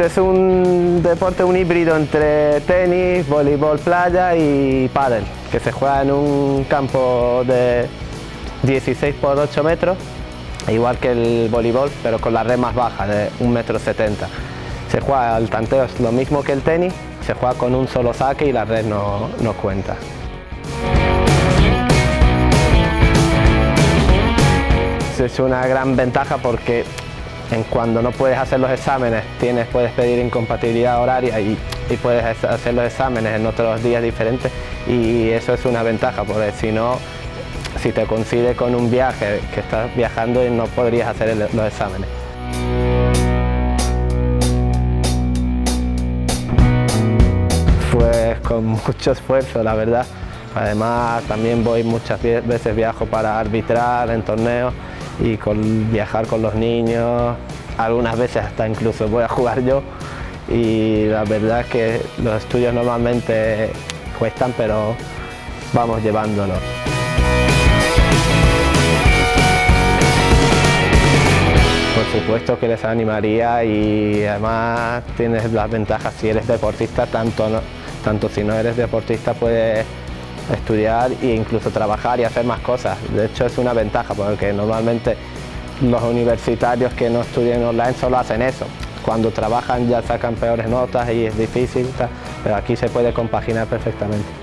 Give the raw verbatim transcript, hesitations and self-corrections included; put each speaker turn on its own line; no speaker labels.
es un deporte, un híbrido entre tenis, voleibol playa y pádel, que se juega en un campo de dieciséis por ocho metros, igual que el voleibol, pero con la red más baja, de un metro setenta. Se juega al tanteo, es lo mismo que el tenis, se juega con un solo saque y la red no, no cuenta. Es una gran ventaja porque en cuando no puedes hacer los exámenes, tienes, puedes pedir incompatibilidad horaria y, y puedes hacer los exámenes en otros días diferentes, y eso es una ventaja, porque si no, si te coincide con un viaje que estás viajando y no podrías hacer el, los exámenes. Pues con mucho esfuerzo, la verdad. Además también voy muchas veces, viajo para arbitrar en torneos y con, viajar con los niños, algunas veces hasta incluso voy a jugar yo, y la verdad es que los estudios normalmente cuestan, pero vamos llevándolo. Por supuesto que les animaría, y además tienes las ventajas si eres deportista, tanto, no, tanto si no eres deportista puedes estudiar e incluso trabajar y hacer más cosas. De hecho es una ventaja porque normalmente los universitarios que no estudian online solo hacen eso. Cuando trabajan ya sacan peores notas y es difícil, pero aquí se puede compaginar perfectamente.